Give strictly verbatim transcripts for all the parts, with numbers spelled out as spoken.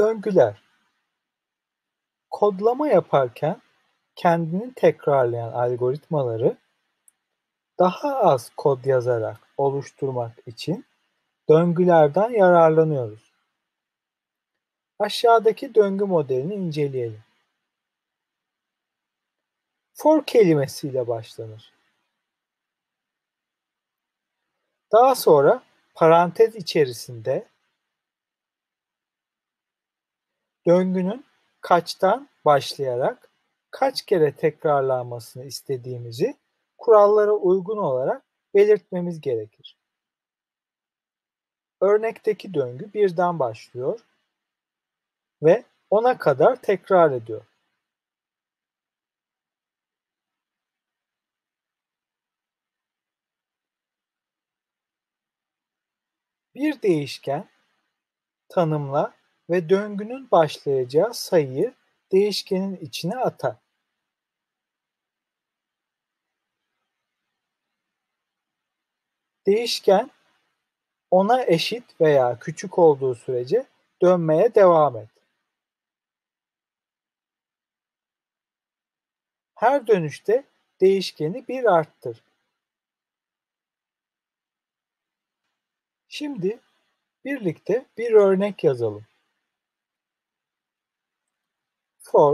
Döngüler. Kodlama yaparken kendini tekrarlayan algoritmaları daha az kod yazarak oluşturmak için döngülerden yararlanıyoruz. Aşağıdaki döngü modelini inceleyelim. For kelimesiyle başlanır. Daha sonra parantez içerisinde döngünün kaçtan başlayarak kaç kere tekrarlanmasını istediğimizi kurallara uygun olarak belirtmemiz gerekir. Örnekteki döngü birden başlıyor ve ona kadar tekrar ediyor. Bir değişken tanımla ve döngünün başlayacağı sayıyı değişkenin içine atar. Değişken ona eşit veya küçük olduğu sürece dönmeye devam et. Her dönüşte değişkeni bir arttır. Şimdi birlikte bir örnek yazalım. For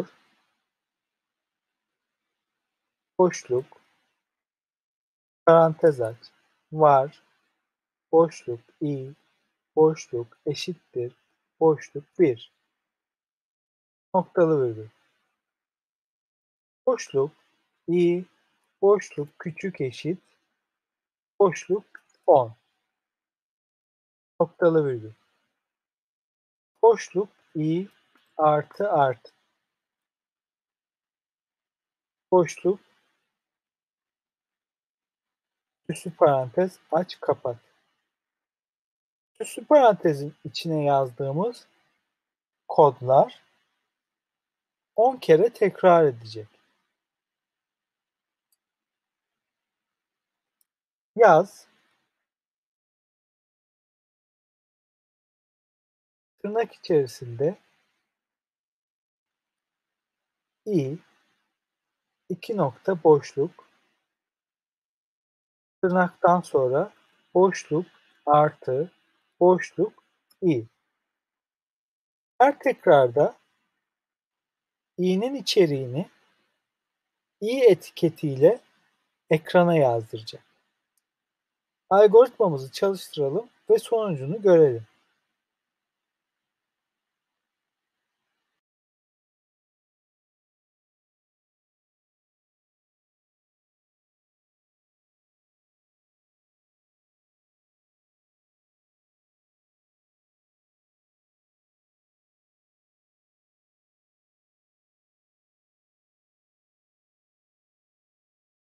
boşluk parantez aç var boşluk i boşluk eşittir boşluk bir noktalı virgül boşluk i boşluk küçük eşit boşluk on noktalı virgül boşluk i artı artı boşluk üstü parantez aç kapat. Üstü parantezin içine yazdığımız kodlar on kere tekrar edecek. Yaz tırnak içerisinde i iki nokta boşluk tırnaktan sonra boşluk artı boşluk i. Her tekrarda i'nin içeriğini i etiketiyle ekrana yazdıracak. Algoritmamızı çalıştıralım ve sonucunu görelim.